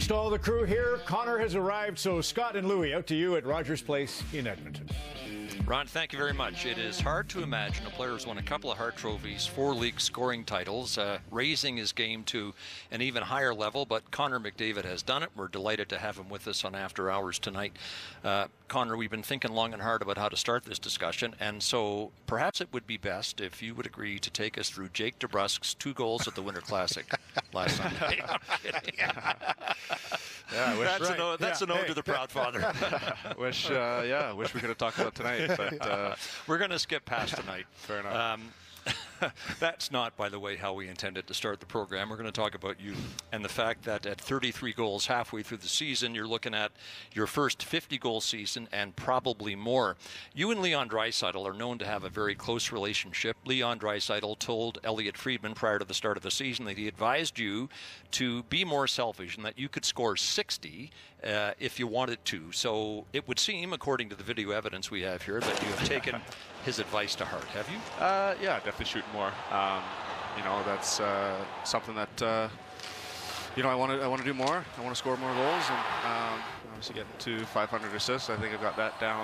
to all the crew here. Connor has arrived, so Scott and Louie, out to you at Rogers Place in Edmonton. Ron, thank you very much. It is hard to imagine a player who's won a couple of Hart trophies, 4 league scoring titles, raising his game to an even higher level, but Connor McDavid has done it. We're delighted to have him with us on After Hours tonight. Connor, we've been thinking long and hard about how to start this discussion, and so perhaps it would be best if you would agree to take us through Jake DeBrusk's 2 goals at the Winter Classic last Sunday. I'm kidding. Yeah, that's an ode to the proud father. wish we could have talked about tonight, but we're going to skip past tonight. Fair enough. That's not, by the way, how we intended to start the program. We're going to talk about you and the fact that at 33 goals halfway through the season, you're looking at your first 50-goal season and probably more. You and Leon Draisaitl are known to have a very close relationship. Leon Draisaitl told Elliot Friedman prior to the start of the season that he advised you to be more selfish and that you could score 60 if you wanted to. So it would seem, according to the video evidence we have here, that you have taken his advice to heart. Have you? Yeah, definitely shooting more. That's something that I want to do more. I want to score more goals, and obviously getting to 500 assists. I think I've got that down.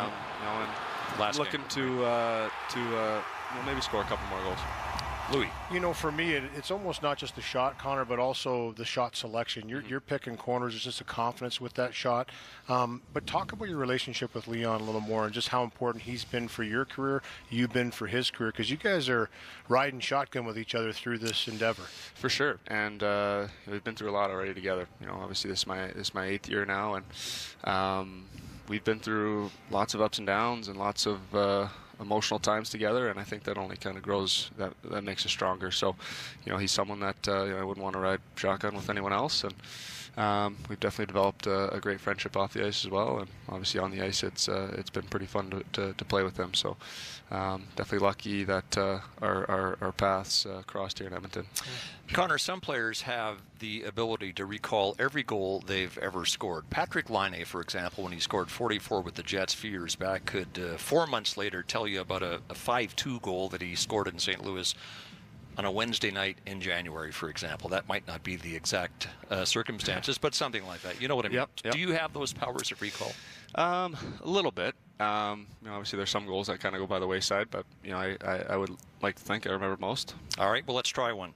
And looking to maybe score a couple more goals. Louis. For me, it's almost not just the shot, Connor, but also the shot selection. You're picking corners. It's just a confidence with that shot. But talk about your relationship with Leon a little more and just how important he's been for your career, you've been for his career, because you guys are riding shotgun with each other through this endeavor. For sure, and we've been through a lot already together. Obviously this is my 8th year now, and we've been through lots of ups and downs and lots of emotional times together, and I think that only kind of grows, that makes us stronger. So he's someone that I wouldn't want to ride shotgun with anyone else, and we've definitely developed a great friendship off the ice as well, and obviously on the ice it's been pretty fun to play with him. So definitely lucky that our paths crossed here in Edmonton. Connor, some players have the ability to recall every goal they've ever scored. Patrick Laine, for example, when he scored 44 with the Jets a few years back, could 4 months later tell you about a 5-2 goal that he scored in St. Louis on a Wednesday night in January, for example. That might not be the exact circumstances, but something like that. You know what I mean? Yep. Do you have those powers of recall? A little bit. Obviously there's some goals that kind of go by the wayside, but I would like to think I remember most. All right, well, let's try one.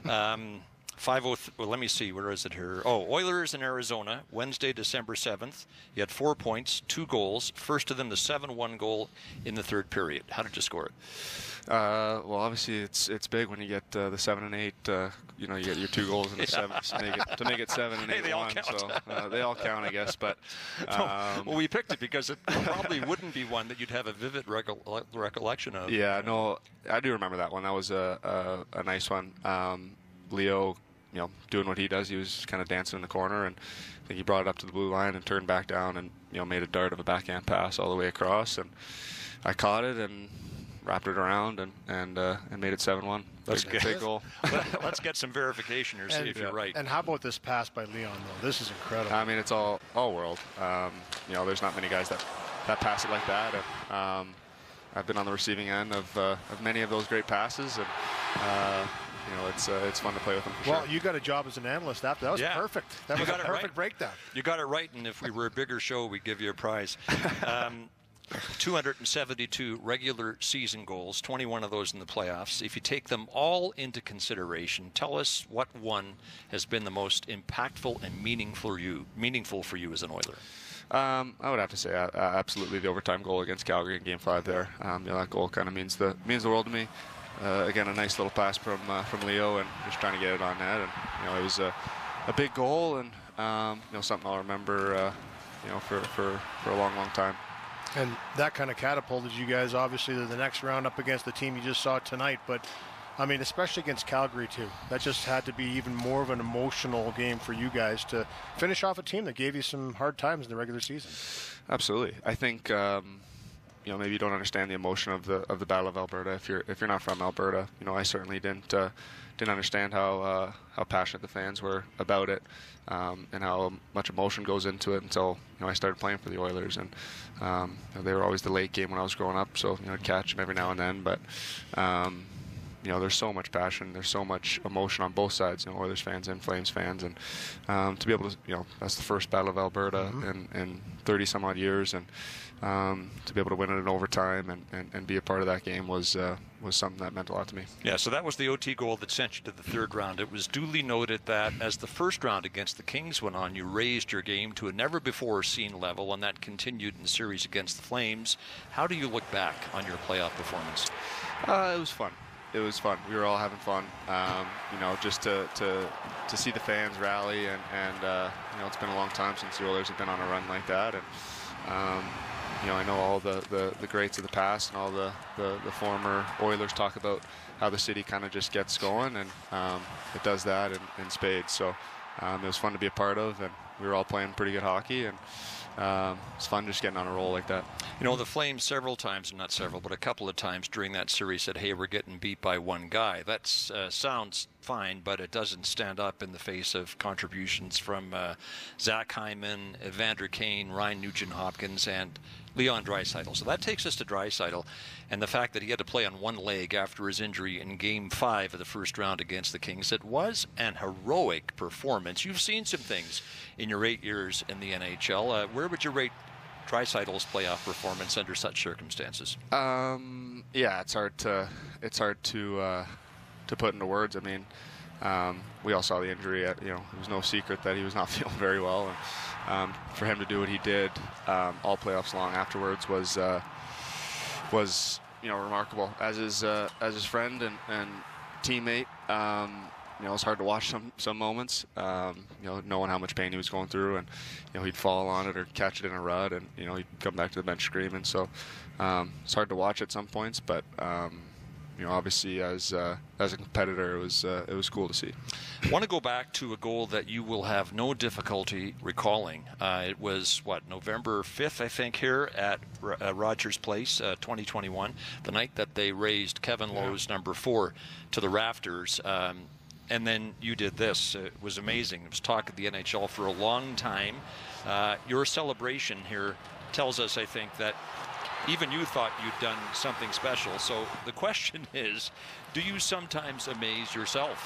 5:03. Well, let me see. Where is it here? Oh, Oilers in Arizona, Wednesday, December 7th. You had 4 points, 2 goals. First of them, the 7-1 goal in the third period. How did you score it? Well, obviously it's big when you get the 7 and 8. You get your 2 goals in the 7 to make it 7 and 8. Hey, they all count. So they all count, I guess. But well, we picked it because it probably wouldn't be one that you'd have a vivid recollection of. Yeah, no, I do remember that one. That was a nice one. Leo, doing what he does. He was kind of dancing in the corner, and I think he brought it up to the blue line and turned back down, and made a dart of a backhand pass all the way across, and I caught it and wrapped it around and made it 7-1. That's good. Big goal. Let's get some verification here, see if you're right. And how about this pass by Leon, though? This is incredible. I mean, it's all world. There's not many guys that pass it like that. And, I've been on the receiving end of many of those great passes, and it's fun to play with them. For well, sure. you got a job as an analyst after. That was perfect. That was a perfect breakdown. You got it right, and if we were a bigger show, we'd give you a prize. 272 regular season goals, 21 of those in the playoffs. If you take them all into consideration, tell us what one has been the most impactful and meaningful for you as an Oiler. I would have to say absolutely the overtime goal against Calgary in Game 5 there. That goal kind of means the world to me. Again, a nice little pass from Leo, and just trying to get it on net. And it was a big goal, and something I'll remember for a long time. And that kind of catapulted you guys, obviously, to the next round up against the team you just saw tonight. But, I mean, especially against Calgary, too. That just had to be even more of an emotional game for you guys to finish off a team that gave you some hard times in the regular season. Absolutely. I think, maybe you don't understand the emotion of the Battle of Alberta if you're not from Alberta. I certainly didn't understand how passionate the fans were about it, and how much emotion goes into it until I started playing for the Oilers, and they were always the late game when I was growing up, so I'd catch them every now and then. But there's so much passion, there's so much emotion on both sides, Oilers fans and Flames fans, and to be able to, that's the first Battle of Alberta in 30 some odd years, and to be able to win it in overtime and be a part of that game was something that meant a lot to me. Yeah, so that was the OT goal that sent you to the third round. It was duly noted that as the first round against the Kings went on, you raised your game to a never-before-seen level, and that continued in the series against the Flames. How do you look back on your playoff performance? It was fun. It was fun. We were all having fun. Just to see the fans rally, and it's been a long time since the Oilers have been on a run like that, and I know all the greats of the past and all the former Oilers talk about how the city kind of just gets going, and it does that in spades. So it was fun to be a part of, and we were all playing pretty good hockey, and it's fun just getting on a roll like that. The Flames several times, not several, but a couple of times during that series said, hey, we're getting beat by one guy. That sounds fine, but it doesn't stand up in the face of contributions from Zach Hyman, Evander Kane, Ryan Nugent-Hopkins, and Leon Draisaitl. So that takes us to Draisaitl, and the fact that he had to play on one leg after his injury in Game 5 of the first round against the Kings. It was an heroic performance. You've seen some things in your 8 years in the NHL. Where would you rate Draisaitl's playoff performance under such circumstances? Yeah, it's hard to put into words. I mean, we all saw the injury. It was no secret that he was not feeling very well, and for him to do what he did all playoffs long afterwards was remarkable. As his friend and teammate, it's hard to watch some moments. Knowing how much pain he was going through, and he'd fall on it or catch it in a rut, and he'd come back to the bench screaming. So it's hard to watch at some points, but obviously as a competitor, it was cool to see. I want to go back to a goal that you will have no difficulty recalling. It was, November 5th, I think, here at Rogers Place, 2021, the night that they raised Kevin Lowe's number 4 to the rafters. And then you did this. It was amazing. It was talk of the NHL for a long time. Your celebration here tells us, I think, that even you thought you'd done something special. So the question is, do you sometimes amaze yourself?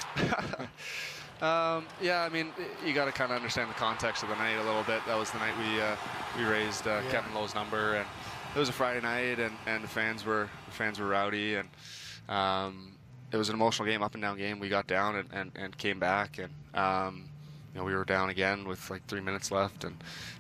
Yeah, I mean, you got to kind of understand the context of the night a little bit. That was the night we raised Kevin Lowe's number, and it was a Friday night, and the fans were rowdy, and it was an emotional game, up and down game. We got down and came back, and we were down again with like 3 minutes left, and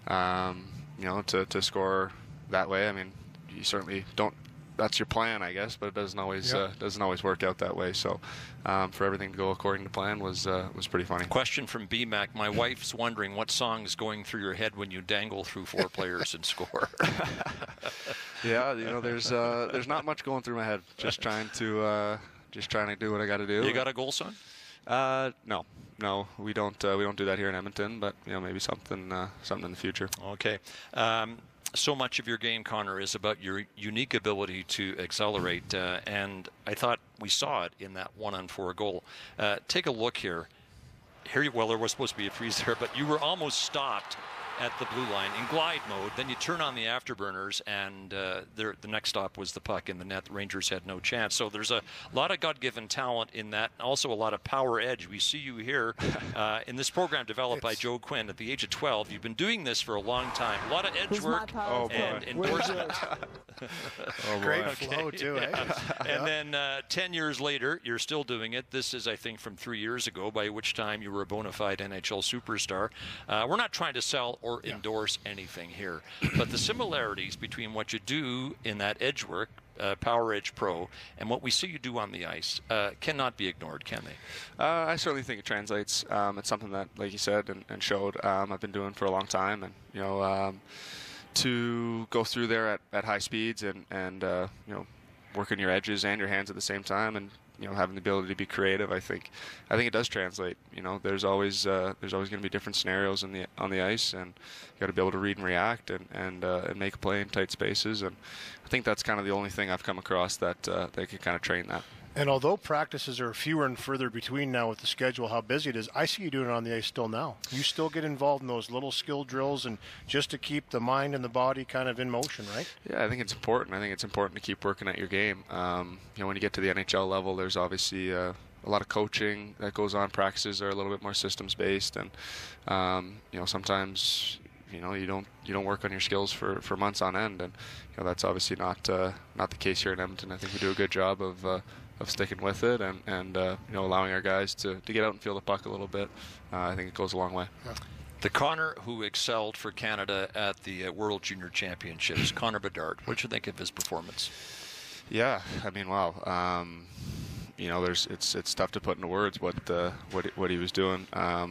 to score that way, I mean, you certainly don't. That's your plan, I guess, but it doesn't always work out that way. So, for everything to go according to plan was pretty funny. Question from BMAC: my wife's wondering what song is going through your head when you dangle through 4 players and score. Yeah, there's not much going through my head. Just trying to do what I got to do. You got a goal song? No, we don't do that here in Edmonton. But maybe something in the future. Okay. So much of your game, Connor, is about your unique ability to accelerate, and I thought we saw it in that 1-on-4 goal. Take a look here. Well, there was supposed to be a freeze there, but you were almost stopped at the blue line in glide mode. Then you turn on the afterburners, and the next stop was the puck in the net. The Rangers had no chance. So there's a lot of God-given talent in that, also a lot of power edge. We see you here in this program developed by Joe Quinn at the age of 12. You've been doing this for a long time. A lot of edge work and endorsement. Great flow, too. Yeah. And then 10 years later, you're still doing it. This is, I think, from 3 years ago, by which time you were a bona fide NHL superstar. We're not trying to sell or endorse anything here, but the similarities between what you do in that edge work, Power Edge Pro, and what we see you do on the ice cannot be ignored, can they? I certainly think it translates. It's something that, like you said and showed, I've been doing for a long time, and to go through there at high speeds and working your edges and your hands at the same time, and having the ability to be creative, I think it does translate. There's always going to be different scenarios on the ice, and you got to be able to read and react and make a play in tight spaces. And I think that's kind of the only thing I've come across that can kind of train that. And although practices are fewer and further between now with the schedule, how busy it is, I see you doing it on the ice still now. You still get involved in those little skill drills and just to keep the mind and the body kind of in motion, right? Yeah, I think it's important. I think it's important to keep working at your game. When you get to the NHL level, there's obviously a lot of coaching that goes on. Practices are a little bit more systems-based, and sometimes you don't work on your skills for months on end, and that's obviously not the case here in Edmonton. I think we do a good job of sticking with it and allowing our guys to get out and feel the puck a little bit. I think it goes a long way. Yeah. The Connor who excelled for Canada at the World Junior Championships, Connor Bedard. What did you think of his performance? Yeah, I mean, wow. It's tough to put into words what he was doing.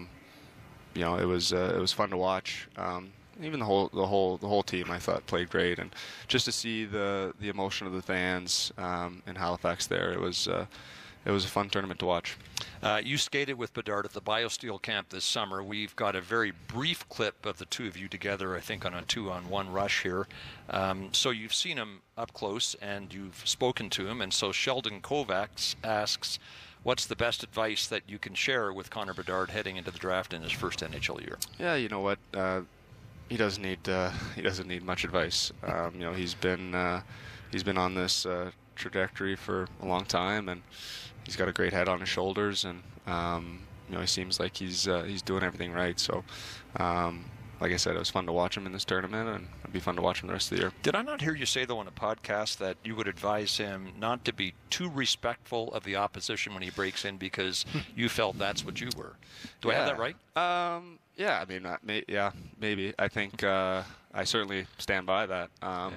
It was fun to watch. Even the whole team, I thought, played great, and just to see the emotion of the fans in Halifax there, it was a fun tournament to watch. You skated with Bedard at the BioSteel camp this summer. We've got a very brief clip of the two of you together, I think, on a 2-on-1 rush here. So you've seen him up close and you've spoken to him, and so Sheldon Kovacs asks, what's the best advice that you can share with Connor Bedard heading into the draft in his first NHL year? Yeah, you know what? He doesn't need much advice. He's been on this trajectory for a long time, and he's got a great head on his shoulders, and he seems like he's doing everything right. So, like I said, it was fun to watch him in this tournament, and it'd be fun to watch him the rest of the year. Did I not hear you say, though, on a podcast that you would advise him not to be too respectful of the opposition when he breaks in because you felt that's what you were? Do I have that right? Yeah, I mean, maybe. I think I certainly stand by that.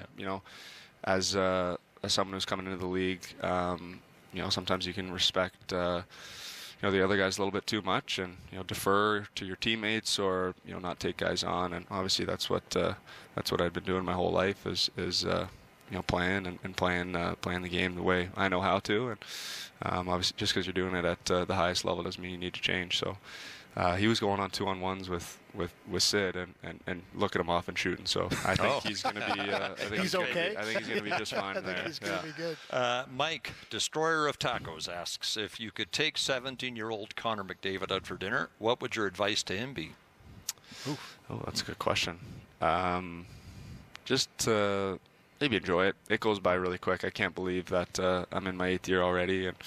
As someone who's coming into the league, sometimes you can respect the other guys a little bit too much, and defer to your teammates, or not take guys on. And obviously that's what I've been doing my whole life is playing and playing the game the way I know how to. And obviously, just because you're doing it at the highest level doesn't mean you need to change. So. He was going on 2-on-1s with Sid and looking him off and shooting. So I think he's going to be. He's okay. I think he's going to be just fine I think there. he's going to be good. Mike, Destroyer of Tacos, asks, if you could take 17-year-old Connor McDavid out for dinner, what would your advice to him be? Oh, that's a good question. Just maybe enjoy it. It goes by really quick. I can't believe that I'm in my 8th year already, and.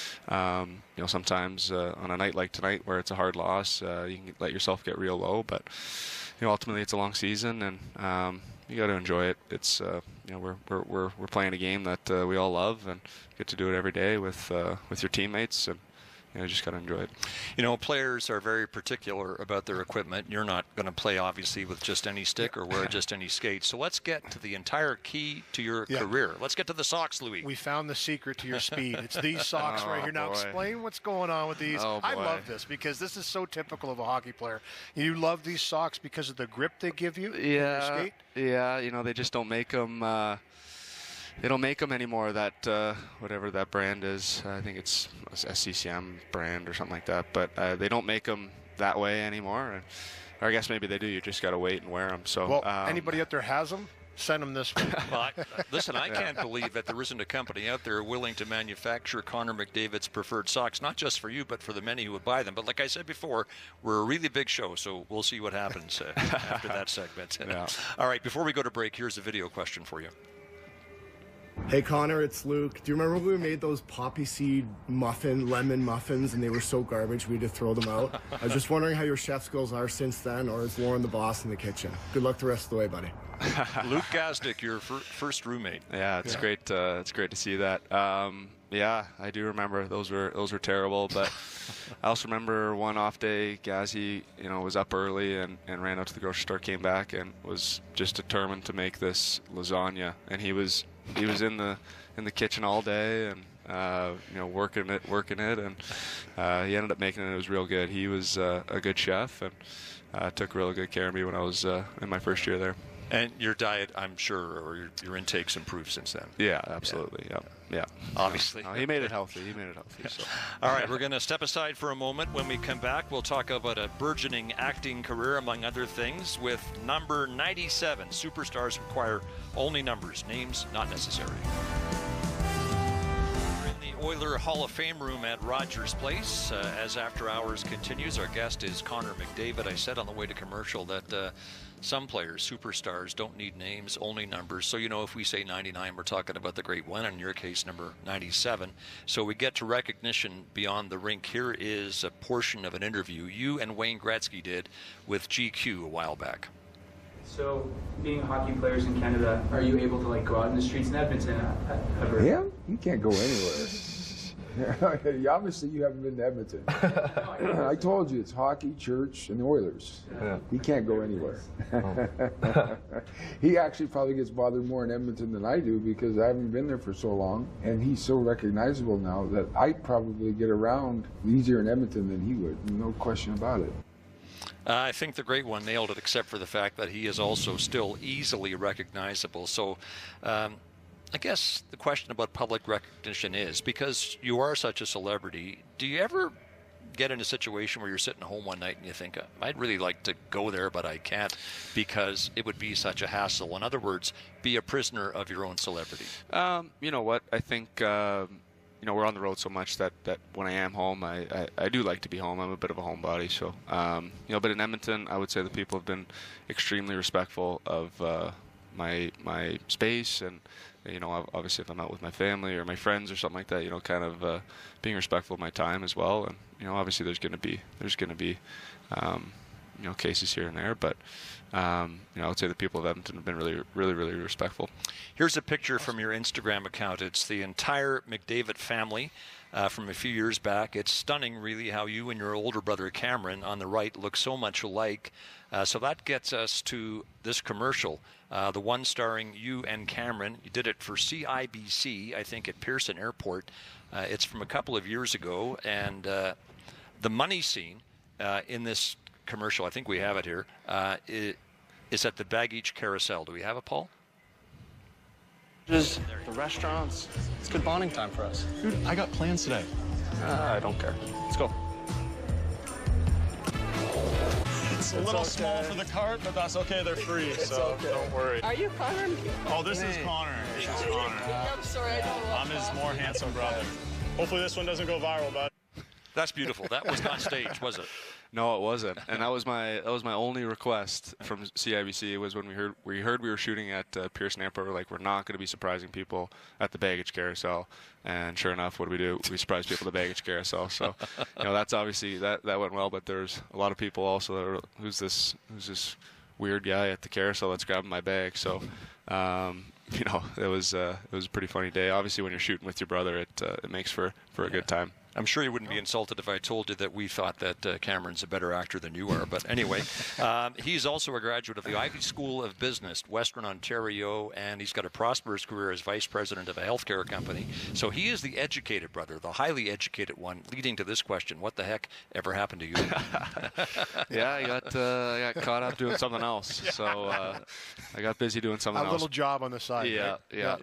Sometimes on a night like tonight where it's a hard loss, you can let yourself get real low. But ultimately it's a long season, and you got to enjoy it. It's we're playing a game that we all love, and get to do it every day with your teammates, and just got to enjoy it. Players are very particular about their equipment. You're not going to play, obviously, with just any stick or wear just any skates. So let's get to the entire key to your career. Let's get to the socks, Louis. We found the secret to your speed. It's these socks right here. Now, explain what's going on with these. Oh, I love this because this is so typical of a hockey player. You love these socks because of the grip they give you? Yeah. When you skate? Yeah, they just don't make them. They don't make them anymore, that whatever that brand is. I think it's SCCM brand or something like that. But they don't make them that way anymore. Or I guess maybe they do. You just got to wait and wear them. So, well, anybody out there has them? Send them this way. Well, listen, I can't believe that there isn't a company out there willing to manufacture Connor McDavid's preferred socks, not just for you, but for the many who would buy them. But like I said before, we're a really big show, so we'll see what happens after that segment. Yeah. All right, before we go to break, here's a video question for you. Hey Connor, it's Luke. Do you remember when we made those poppy seed lemon muffins, and they were so garbage we had to throw them out? I was just wondering how your chef skills are since then, or is Lauren the boss in the kitchen? Good luck the rest of the way, buddy. Luke Gazdick, your first roommate. Yeah, it's great. It's great to see that. Yeah, I do remember those were terrible. But I also remember one off day, Gazzy, was up early and ran out to the grocery store, came back and was just determined to make this lasagna, and he was in the kitchen all day and working it, and he ended up making it. It was real good. He was a good chef and took really good care of me when I was in my first year there. And your diet, I'm sure, or your intake's improved since then. Yeah, absolutely. Yeah. Obviously. No, he made it healthy. So. All right, we're going to step aside for a moment. When we come back, we'll talk about a burgeoning acting career, among other things, with number 97. Superstars require only numbers, names not necessary. In the Oiler Hall of Fame room at Rogers Place. As After Hours continues, our guest is Connor McDavid. I said on the way to commercial that some players, superstars, don't need names, only numbers. So, you know, if we say 99, we're talking about the great one, in your case, number 97. So we get to recognition beyond the rink. Here is a portion of an interview you and Wayne Gretzky did with GQ a while back. So, being hockey players in Canada, are you able to go out in the streets in Edmonton ever? Yeah, you can't go anywhere. Obviously, you haven't been to Edmonton. I told you, it's hockey, church, and the Oilers. Yeah. He can't go anywhere. Oh. He actually probably gets bothered more in Edmonton than I do because I haven't been there for so long, and he's so recognizable now that I probably get around easier in Edmonton than he would. No question about it. I think the great one nailed it, except for the fact that he is also still easily recognizable. So I guess the question about public recognition is, because you are such a celebrity, do you ever get in a situation where you're sitting home one night and you think, I'd really like to go there, but I can't because it would be such a hassle? In other words, be a prisoner of your own celebrity. You know what? I think... you know, we're on the road so much that when I am home, I do like to be home. I'm a bit of a homebody, so you know. But in Edmonton, I would say the people have been extremely respectful of my space, and you know, obviously if I'm out with my family or my friends or something like that, you know, kind of being respectful of my time as well. And you know, obviously there's going to be you know, cases here and there, but you know, I would say the people of Edmonton have been really respectful. Here's a picture from your Instagram account. It's the entire McDavid family from a few years back. It's stunning, really, how you and your older brother Cameron on the right look so much alike. So that gets us to this commercial, the one starring you and Cameron. You did it for CIBC, I think, at Pearson Airport. It's from a couple of years ago, and the money scene in this commercial, I think we have it here, is at the baggage carousel. Do we have it, Paul? Just the restaurants. It's good bonding time for us. Dude, I got plans today. I don't care. Let's go. It's a little small for the cart, but that's okay. They're free, so don't worry. Are you Connor? Oh, this is Connor. This is Connor. I'm sorry, I don't know. I'm his more handsome brother. Hopefully this one doesn't go viral, bud. That's beautiful. That was not staged, was it? No, it wasn't, and that was my only request from CIBC. It was when we heard we were shooting at Pearson Airport. We're like, we're not going to be surprising people at the baggage carousel, and sure enough, what do? We surprised people at the baggage carousel. So, you know, that's obviously that went well. But there's a lot of people also that are, who's this weird guy at the carousel that's grabbing my bag. So, you know, it was a pretty funny day. Obviously, when you're shooting with your brother, it makes for a good time. I'm sure you wouldn't be insulted if I told you that we thought that Cameron's a better actor than you are. But anyway, he's also a graduate of the Ivey School of Business, Western Ontario, and he's got a prosperous career as vice president of a healthcare company. So he is the educated brother, the highly educated one, leading to this question: what the heck ever happened to you? Yeah, I got caught up doing something else. So I got busy doing something else. A little job on the side. Yeah, right? yeah.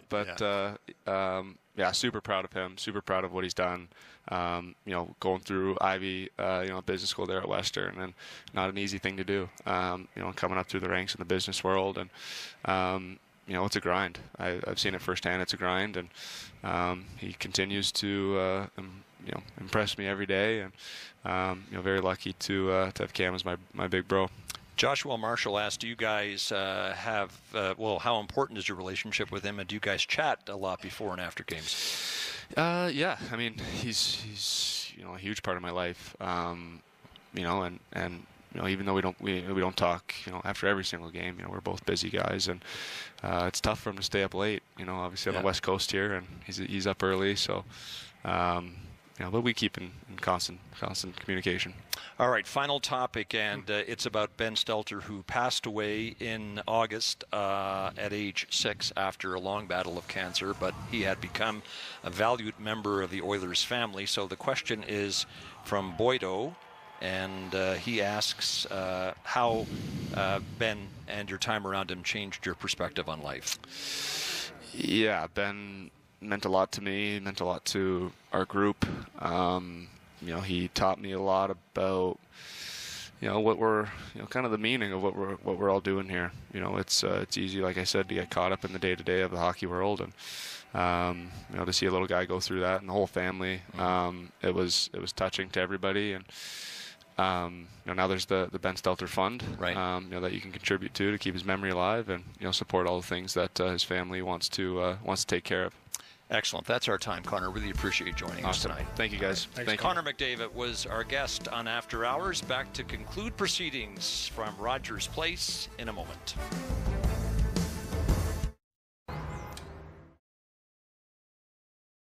But yeah, super proud of him. Super proud of what he's done. You know, going through Ivy, you know, business school there at Western, and not an easy thing to do. You know, coming up through the ranks in the business world, and you know, it's a grind. I've seen it firsthand. It's a grind, and he continues to you know, impress me every day, and you know, very lucky to have Cam as my big bro. Joshua Marshall asked, do you guys have, well, how important is your relationship with him, and do you guys chat a lot before and after games? Yeah, I mean, he's you know, a huge part of my life. You know, and you know, even though we don't talk, you know, after every single game, you know, we're both busy guys, and it's tough for him to stay up late. You know, obviously on the West Coast here, and he's up early, so you know, but we keep in constant communication. All right, final topic, and it's about Ben Stelter, who passed away in August at age 6 after a long battle of cancer, but he had become a valued member of the Oilers family. So the question is from Boydo, and he asks how Ben and your time around him changed your perspective on life. Yeah, Ben meant a lot to me, meant a lot to our group. You know, he taught me a lot about, what we're, kind of the meaning of what we're all doing here. It's easy, like I said, to get caught up in the day-to-day of the hockey world, and to see a little guy go through that and the whole family, it was touching to everybody. And now there's the Ben Stelter Fund, right? That you can contribute to keep his memory alive, and support all the things that his family wants to take care of. Excellent. That's our time, Connor. Really appreciate you joining us tonight. Thank you, guys. Thanks, Thank Connor McDavid was our guest on After Hours. Back to conclude proceedings from Rogers Place in a moment.